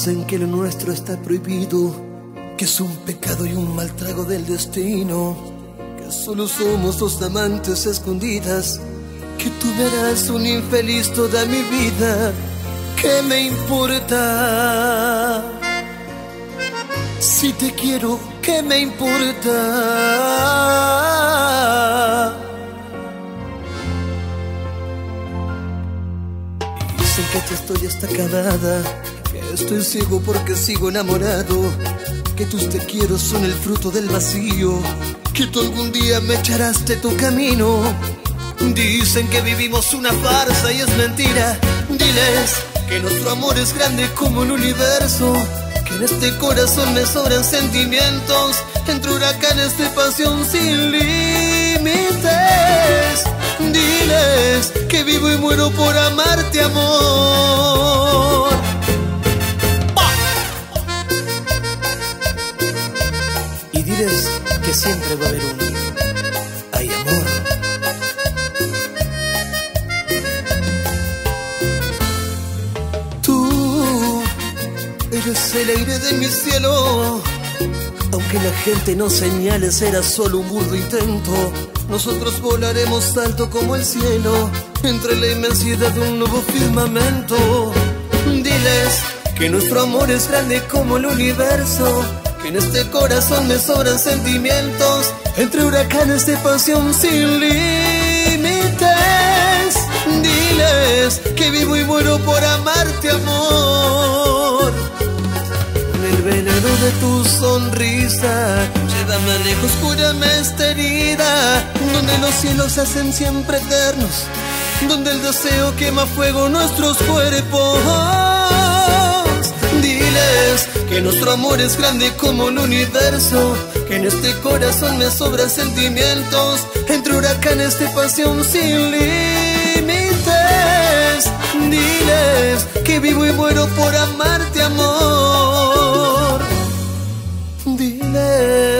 Dicen que lo nuestro está prohibido, que es un pecado y un mal trago del destino, que solo somos dos amantes escondidas, que tú me harás un infeliz toda mi vida. ¿Qué me importa? Si te quiero, ¿qué me importa? Dicen que te estoy hasta acabada, que estoy ciego porque sigo enamorado, que tus te quiero son el fruto del vacío, que tú algún día me echarás de tu camino. Dicen que vivimos una farsa y es mentira. Diles que nuestro amor es grande como el universo, que en este corazón me sobran sentimientos, entre huracanes de pasión sin límites. Diles que vivo y muero por amarte, amor. Y diles que siempre va a haber un ay, amor. Tú eres el aire de mi cielo, aunque la gente nos señale será solo un burdo intento. Nosotros volaremos alto como el cielo, entre la inmensidad de un nuevo firmamento. Diles que nuestro amor es grande como el universo, que en este corazón me sobran sentimientos, entre huracanes de pasión sin límites. Diles que vivo y muero por amarte, amor. Con el veneno de tu sonrisa, llévame lejos, cúrame esta herida, donde los cielos se hacen siempre eternos, donde el deseo quema fuego nuestros cuerpos. Diles que nuestro amor es grande como el universo, que en este corazón me sobran sentimientos, entre huracanes de pasión sin límites. Diles que vivo y muero por amarte, amor. Diles.